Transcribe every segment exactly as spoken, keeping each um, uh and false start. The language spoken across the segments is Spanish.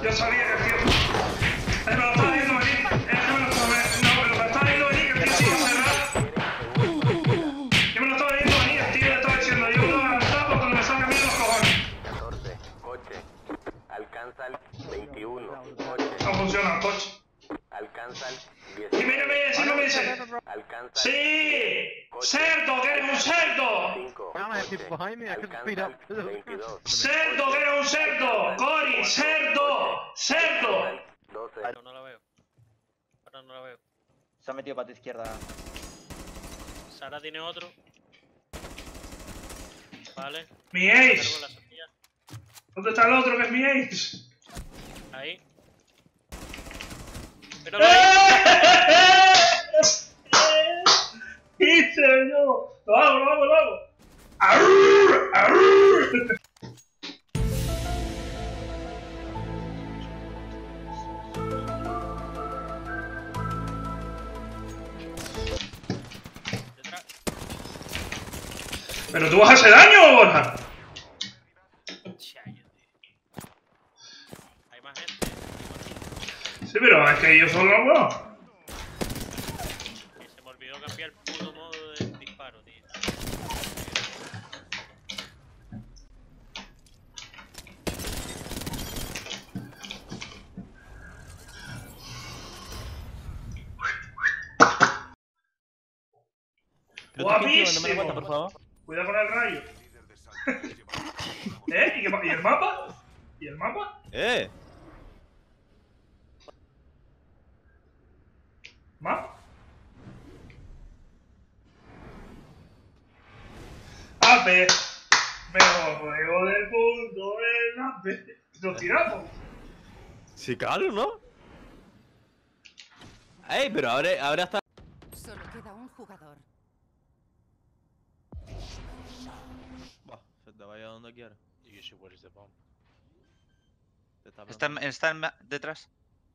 Yo sabía que el tío... Eh, me lo estaba viendo venir. Eh, no me lo estaba viendo. No, pero me estaba viendo venir que el tío se iba a cerrar. Yo me lo estaba viendo venir, el tío le estaba diciendo, yo me lo voy a adelantar porque me saca a mí los cojones. catorce, coche. Alcanza el veintiuno, coche. No funciona el coche. Alcanza el Y diecinueve. mira, mira, sí que me dice. Alcanza ¡Sí! ¡Cerdo, que eres un cerdo! cinco, I have people behind me, I can speed alcanza up. el veintidós. ¡Cerdo, que eres un cerdo! ¡Cori, cerdo! ¡Cerdo! doce. No, no la veo. Ahora no la veo. Se ha metido para tu izquierda. Sara tiene otro. Vale. ¡Mi Cargo ace! la semilla. ¿Dónde está el otro que es mi ace? Ahí. Pero lo ¡Hice yo! ¡Lo hago, lo hago, lo hago! ¡Arrrr! ¡Arrrr! detrás. ¿Pero tú vas a hacer daño, Borja? Chayo, tío. Hay más gente. Sí, pero es que yo solo no puedo. Que se me olvidó cambiar el puto modo de disparo, tío. ¡Guapísimo! No me lo cuenta, por favor. Cuidado con el rayo. ¿Eh? ¿Y, qué pa- ¿Y el mapa? ¿Y el mapa? ¡Eh! ¿Mapa? A P. Mejor juego del mundo en A P. Nos tiramos. Sí, claro, ¿no? ¡Ey! Pero ahora, ahora está... Solo queda un jugador. Buah, se te vaya donde quiera. Usually, where is the bomb? Te está Está, en- está en- detrás.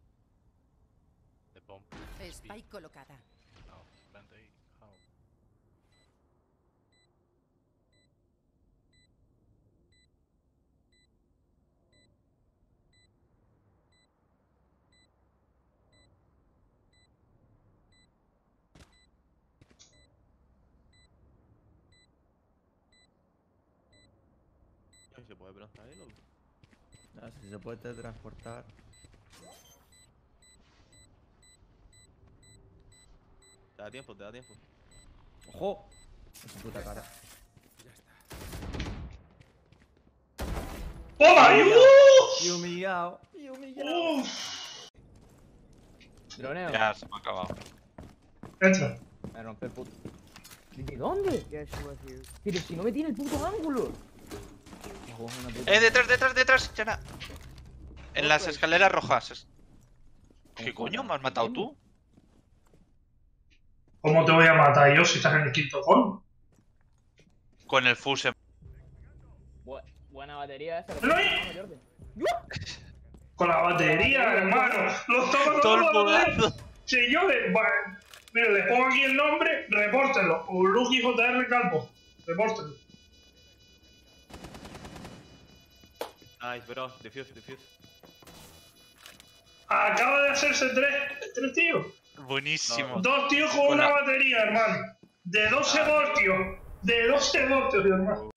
The bomb. Spike colocada. No, vente ahí. How? Ay, ¿se puede plantar ahí, loco? No sé si se puede teletransportar. Te da tiempo, te da tiempo. ¡Ojo! En su puta cara. ¡Toma! ¡Y ¡uh! Y humillado. Y humillado. ¡Uf! Droneo. Ya se me ha acabado. Entra. Me rompe el puto. ¿De dónde? Pero si no me tiene el puto ángulo. Ojo, una puta. ¡Eh, detrás, detrás, detrás! Chana. En las escaleras rojas. ¿Qué coño? ¿Me has matado tú? ¿Cómo te voy a matar yo si estás en el quinto gol? Con el fuse. Bu- buena batería esa. ¿No hay? Con la batería, hermano. Lo está matando Todo el con la batería. podazo. Si yo le... Bueno, mira, le pongo aquí el nombre, repórtenlo. Lucky J R Calvo. Repórtenlo. Nice, bro. Defuse, defuse. Acaba de hacerse tres, tres tíos. Buenísimo. Dos tíos con Con una la- batería, hermano. De doce voltios. De doce voltios, hermano.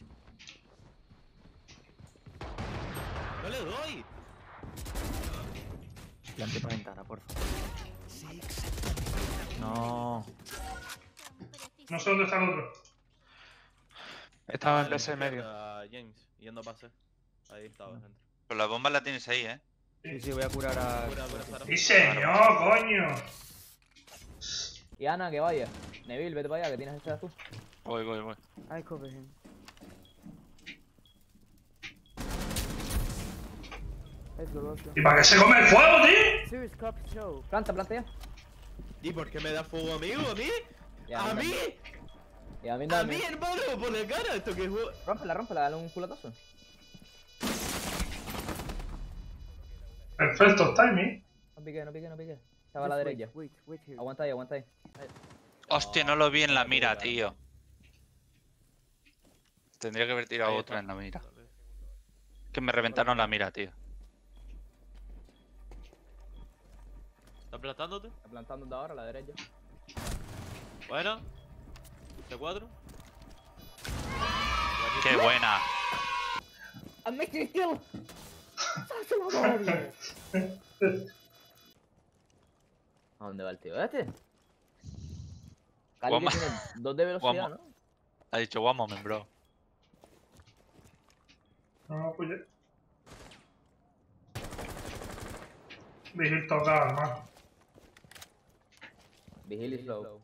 ¡No le doy! Plante para ventana, por favor. No. No sé dónde está el otro. Estaba en Vale, ese medio. izquierda, James, yendo a pase. Ahí estaba, dentro. Pero la bomba la tienes ahí, ¿eh? Sí, sí, voy a curar a. Cura, cura, Sara. Sí, señor, coño. Y Ana, que vaya. Neville, vete para allá, que tienes echada tú. Voy, voy, voy. I cover him. ¿Y para qué se come el fuego, tío? Planta, planta ya. ¿Y por qué me da fuego, amigo? ¿A mí? Ya, ¿A mí mí? Y a mí ¿A dame. mí, hermano? Por la cara, esto que juego. Rómpela, rómpela, dale un culatazo. Perfecto timing. No pique, no pique, no pique. Estaba a la derecha. Aguanta ahí, aguanta ahí. Hostia, no lo vi en la mira, tío. Tendría que haber tirado Ahí otra está. en la mira. Que me reventaron la mira, tío. ¿Estás plantándote? Está plantándote ahora a la derecha. Buena. C cuatro. ¡Qué buena! ¡I made you kill! ¡Se lo doble! ¿A dónde va el tío este? Cali que Guama. tiene dos de velocidad, Guama. ¿no? Ha dicho one moment, bro. No, pues ya. Vigil tocado, hermano. Vigil y slow.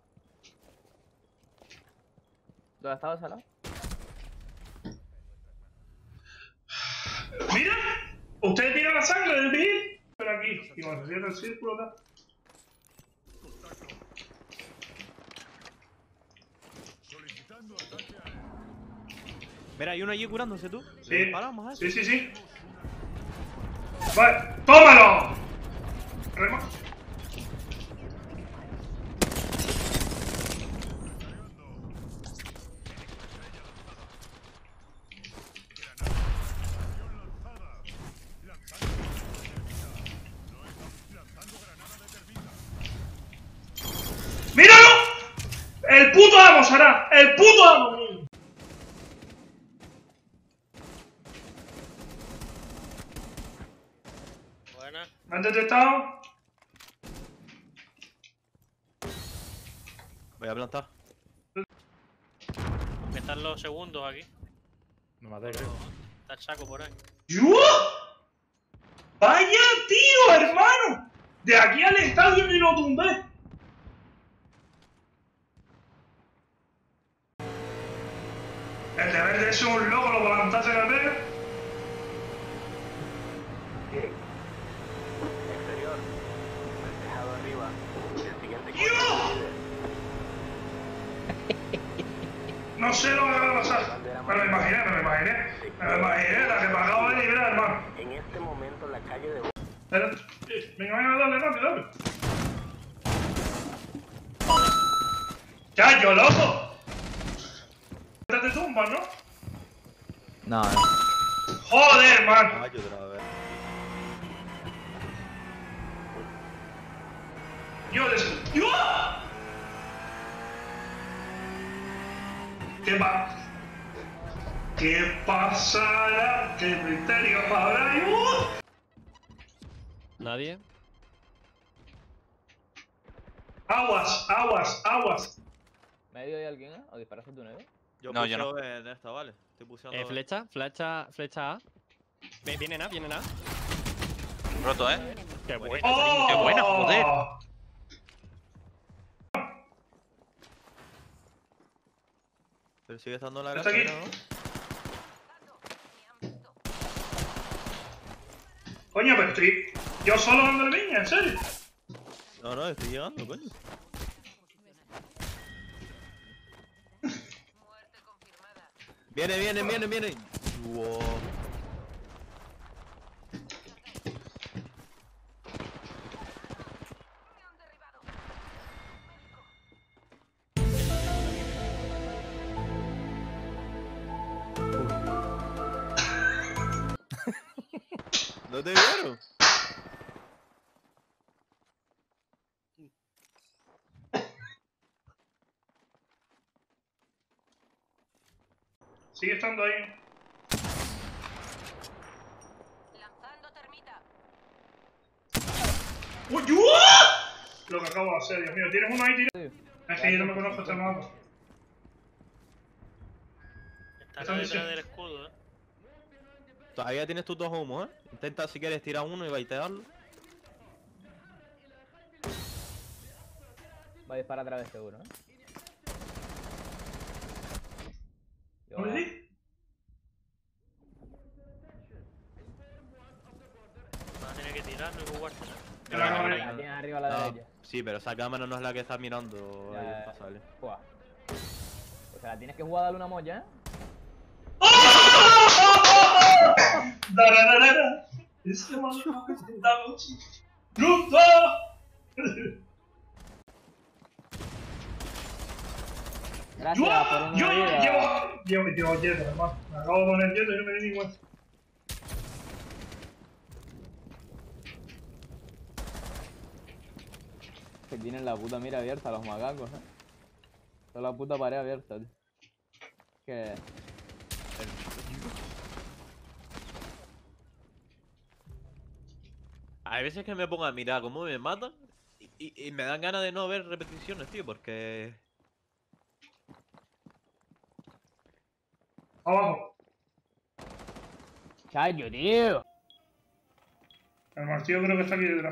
¿Dónde estaba esa lado? ¡Mira! ¿Ustedes tiran la sangre del Vigil? Pero aquí, y cuando se cierra el círculo, tal. Mira, hay uno allí curándose tú. Sí. ¿Le disparamos a eso? Sí, sí, sí. Vale, tómalo. Rema. ¡Míralo! ¡El puto amo, Sara! ¡El puto amo! Buena. ¿Me han detectado? Voy a plantar. Que están los segundos aquí. Me maté, creo. Está el saco por ahí. ¿Yo? ¡Vaya tío, hermano! De aquí al estadio ni lo tumbé. El de verde es un loco, lo plantaste en el medio. Exterior. El tejado arriba. El siguiente coche. ¡Yo! No sé lo que va a pasar. Me lo imaginé, me lo imaginé. Me lo imaginé, la que pagaba de liberar, hermano. En este momento la calle de... Espera, sí, venga, venga, dale, rápido, dale. ¡Chacho, loco! Te tumban, ¿no? No, no. ¡Joder, man! Ay, otra vez. Yo les... ¡Yo! ¿Qué va? ¿Qué pasará? ¿Qué misterio habrá? ¡Yo! ¿Nadie? Aguas, aguas, aguas. ¿Medio hay alguien, eh? ¿O disparaste tú, Neve? Yo No, puse yo no. O en esta, vale. Estoy puseando. Eh, B. flecha, flecha, flecha A. Ve- Vienen A, vienen A. Roto, ¿eh? Qué bueno. ¡Oh! ¡Qué buena, joder! Pero sigue estando en la Está casa, aquí. ¿no? Coño, pero estoy... Yo solo dando piña, ¿en serio? No, no, estoy llegando, coño. Viene, viene, viene, viene. Wow. ¿No te vieron? Sigue estando ahí. Lanzando termita. ¡Uy! ¡Uh! Lo que acabo de hacer, Dios mío. ¿Tienes uno ahí tirado? Es que yo no me conozco este mapa. Está Están detrás diciendo- del escudo, eh. Todavía tienes tus dos humos, ¿eh? Intenta si quieres tirar uno y baitearlo. Va a disparar otra vez seguro, ¿eh? Yo- ¿Dónde sí? Vas a tener que tirarlo y jugársela. En la cámara. La tienes arriba a la No, derecha. sí, pero esa cámara no es la que está mirando Ya, ahí ya, ya. para salir. Juega. O sea, la tienes que jugar a darle una molla, ¿eh? Dararara. Ese motherfucker está mucho. ¡Luto! Gracias por una Yo, vida. yo, yo me tengo quieto, hermano. Me acabo de poner quieto y no me di ni cuenta. Que tienen la puta mira abierta los macacos, eh. Toda la puta pared abierta, tío. Que... Hay veces que me pongo a mirar cómo me matan y, y- y me dan ganas de no ver repeticiones, tío, porque... Abajo. Chayo, tío. El martillo creo que está aquí detrás.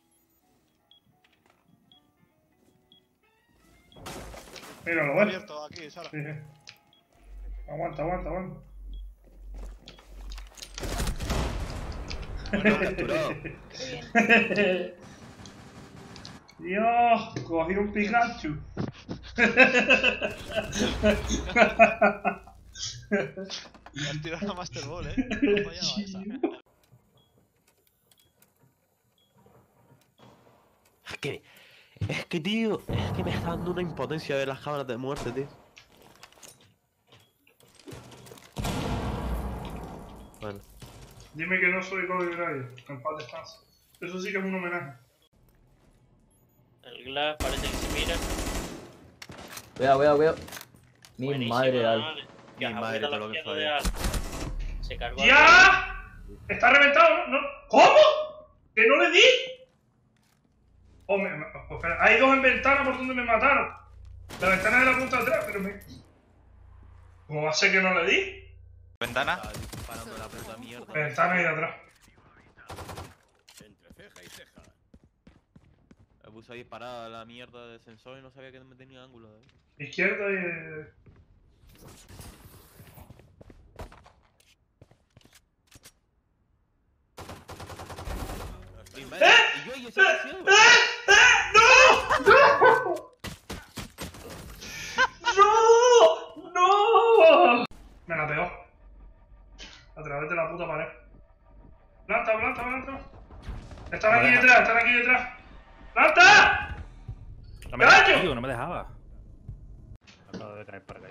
Míralo, ¿ves? Abierto aquí, Sara. Sí, sí. Aguanta, aguanta, aguanta. Bueno, capturado. Dios, cogí un Pikachu. Me has tirado la Master Ball, eh. No fallaba esa. Es que... Es que, tío, es que me está dando una impotencia ver las cámaras de muerte, tío. Bueno. Dime que no soy Kobe Bryant, en paz descanse. Eso sí que es un homenaje. El Glass parece que se mira. Cuidado, cuidado, cuidado. Mi Buenísima, madre, Al. vale. Mi Ya, madre, aprieta todo la lo que izquierda fue. de Al. Se cargó. al- ¡Ya! Está reventado, ¿no? ¿Cómo? ¿Que no le di? Oh, me, me- oh, espera, hay dos en ventana por donde me mataron. La ventana de la punta de atrás, pero me... ¿Cómo va a ser que no le di? Ventana. Estaba disparando la puta mierda. Ventana ahí de atrás. Me puse a disparar a la mierda del sensor y no sabía que me tenía ángulo, eh. Izquierda y... eh, Y, madre, y yo y ese ciego. ¡No! ¡No! Me la pegó. A través de la puta pared. ¡Planta, planta, planta! Están aquí detrás, están aquí detrás. ¡Planta! No me ¡Gallo! dejaba, tío, no me dejaba. Acabo de caer para caer.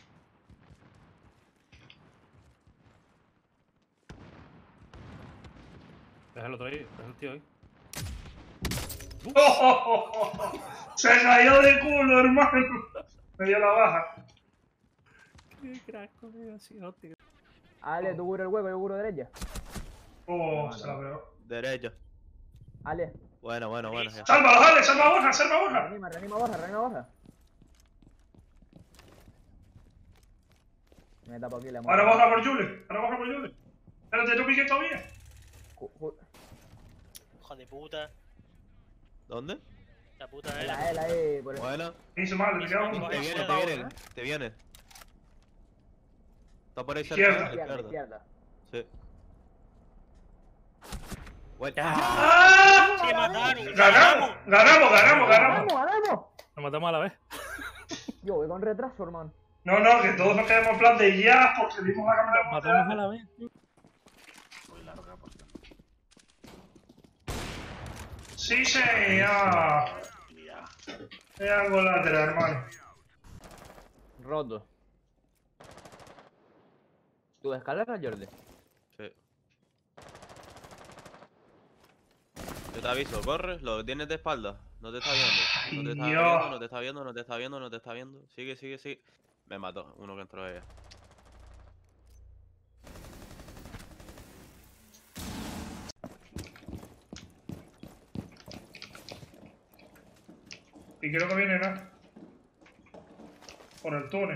Déjalo otro ahí, déjalo el tío ahí. ¡Oh, oh, oh, oh! ¡Se cayó de culo, hermano! Me dio la baja. Qué crack, coño, así, no, tío. Ale, tú cubres el hueco, yo cubro derecha. Oh, se la pegó. Derecha. Ale. Bueno, bueno, bueno. Ya. ¡Salva, dale! ¡Salva Borja! ¡Salva Borja! Reanima, reanima Borja, reanima Borja. Me tapo aquí la mano. Ahora Borja por Jule. Ahora Borja por Jule. Espérate, ¿no piques todavía? Ju- ju- Hijo de puta. ¿Dónde? La puta La era. L ahí, por el... Bueno. Hizo mal, le quedaba uno. Te viene, te viene, te viene. Está por ahí cerca, Izquierda. a la Izquierda, izquierda. izquierda. Sí. Bueno. ¡Ah! ¡Se mataron! ¡Ganamos! ¡Ganamos, ganamos, ganamos! ¡Ganamos, ganamos! Nos matamos a la vez. Yo voy con retraso, hermano. No, no, que todos nos quedamos en plan de ya porque vimos la cámara. Nos matamos a la vez, tío. Sí, señor. Es algo lateral, hermano. Roto. ¿Tu escalera, Jordi? Sí. Yo te aviso, corre, lo tienes de espalda. No te está viendo. No te está Dios. viendo, no te está viendo, no te está viendo, no te está viendo. Sigue, sigue, sigue. Me mató, uno que entró ella. Y creo que viene nada. Por el túnel.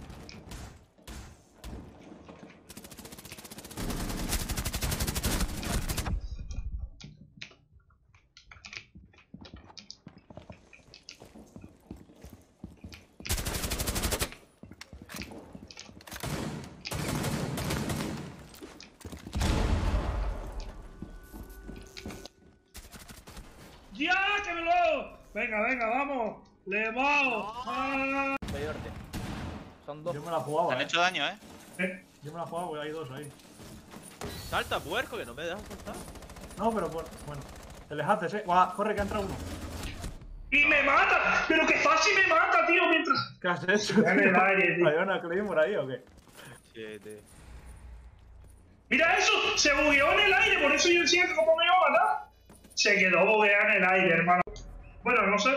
¡Ya, que me lo! Venga, venga, vamos. ¡Le vamos! ¡Ah! Soy Orte. Son dos. Yo me la Te jugaba, han eh. hecho daño, eh. Eh, Yo me la jugaba porque hay dos ahí. Salta, puerco, que no me dejas saltar. No, pero por... bueno. Te les haces, eh. Guau, corre que entra uno. ¡Y me mata! ¡Pero qué fácil me mata, tío! Mientras... ¿Qué has hecho? Ya en el tío? aire, tío. ¿Hay una Claymore ahí o qué? Siete. ¡Mira eso! ¡Se bugueó en el aire! Por eso yo decía que cómo me iba a matar. Se quedó bugueado en el aire, hermano. Bueno, no sé.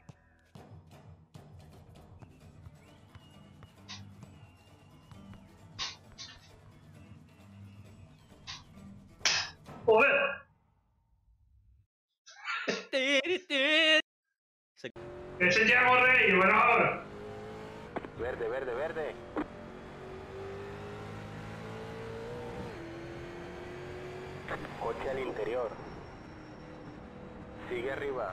Joder. Ese ya corre y bueno ahora. Verde, verde, verde. Coche al interior. Sigue arriba.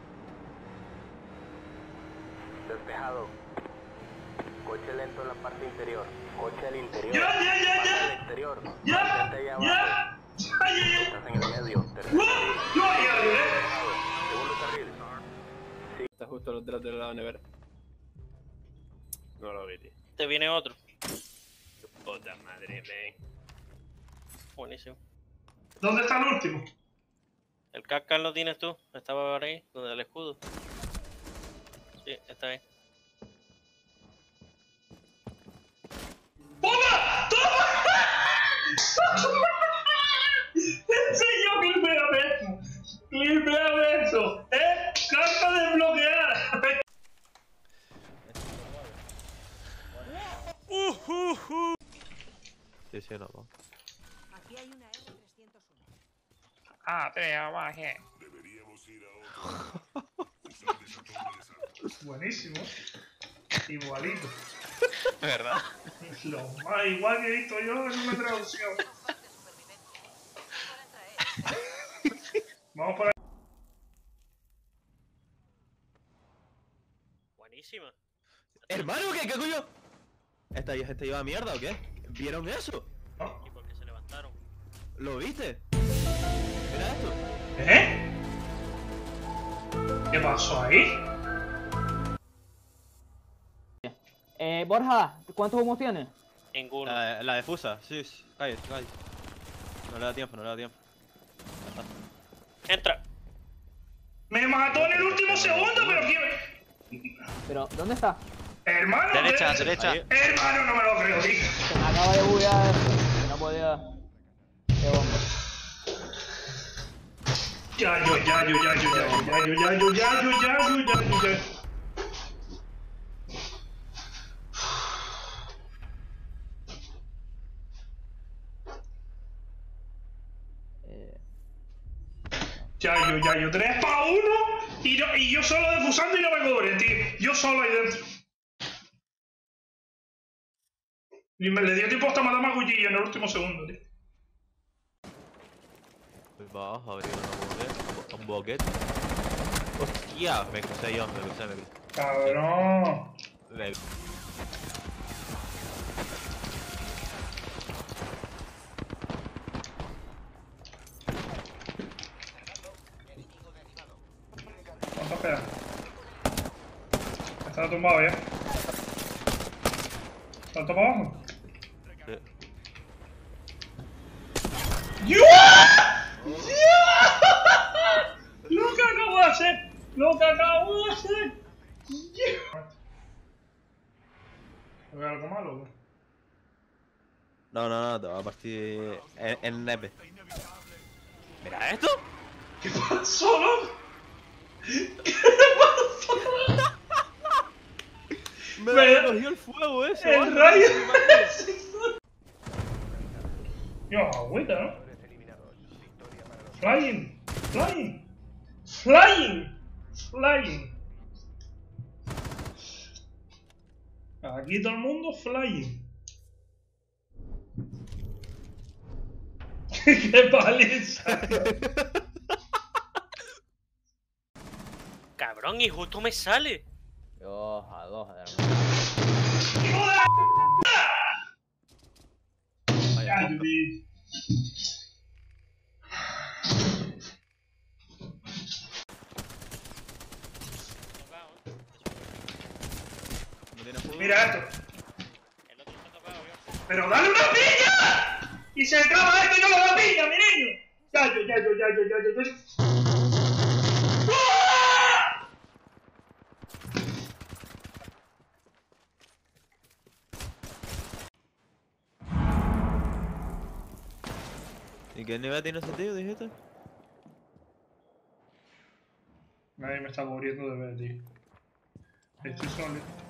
Despejado. Coche lento en la parte interior. Coche al interior. ¡Ya, ya, ya, Parte ya! al exterior. ¡Ya! Mantente ahí abajo. ¡Ya! ¡Ay, ay, ay! Estás en el medio. Tercer ¡Guau! carril. ¡Yo ahí, ahí, eh! Despejado. Segundo carril. Está justo detrás de la nevera. No lo vi, tío. Te viene otro. Puta madre, ven. Buenísimo. ¿Dónde está el último? El cascar lo tienes tú. Estaba por ahí, donde el escudo. Sí, está ahí. ¡Toma! ¡Toma! ¡En serio, clipeame eso! ¡Clipeame eso! ¡Eh! ¡Carta desbloqueada! Sí, sí, no, no. Aquí hay una R trescientos uno. Ah, tres, más, eh. Buenísimo. Igualito. ¿Verdad? Lo más igual que he visto yo en una traducción. Vamos por ahí. Buenísima. Hermano, ¿qué, qué coño? ¿Esta, esta iba a mierda o qué? ¿Vieron eso? ¿Y por qué se levantaron? ¿Lo viste? Mira esto. ¿Eh? ¿Qué pasó ahí? Eh, Borja, ¿cuántos humos tienes? Ninguno. La, la de Fusa, sí, sí. Cállate, cállate. No le da tiempo, no le da tiempo. Entra. Me mató en el último segundo, pero quién. Pero, ¿dónde está? Hermano, Derecha, ¿qué? derecha. Hermano, no me lo creo, tío. Se me acaba de buguear. Que no podía. Qué bomba. Yayo, yayo, yayo, yayo, yayo, yayo, yayo, yayo, yayo, yayo. Eh, Yayo, yayo, tres para uno y, no, y yo solo defusando y no me cobren, tío. Yo solo ahí dentro. Y me le dio tiempo hasta matar a cuchillo en el último segundo, tío. Vamos a abrir una boquete. Un boquete. Hostia, me crucé yo, me crucé, me crucé. Cabrón. Me- ¿Cuánto queda? Está tumbado ya. ¿Salto para abajo? Sí. ¡Dios! ¡Lo que acabo de hacer! ¡Lo que acabo de hacer! ¿Veo algo malo, güey? No, no, no, te va a partir en, en nepe. Mira esto. ¿Qué pasó, loco? Me Me- cogió el fuego ese. ¡El vale. rayo! Yo, agüita, ¿no? Flying, flying, flying, flying. Aquí todo el mundo flying. ¡Qué paliza! Cabrón, y justo me sale. Dos a dos, hermano. ¡Hijo de la Vaya, Ay, tío. no tiene fuego. Mira esto. El otro está tocado, yo. ¡Pero dale una piña! Y se acaba esto y no me da piña, mi niño. Ya, yo, ya, yo, ya, yo, ya, yo, ya. ¡Ah! ¿Y qué nivel tiene ese tío, dijiste? Nadie me está muriendo de ver, tío. Estoy solo.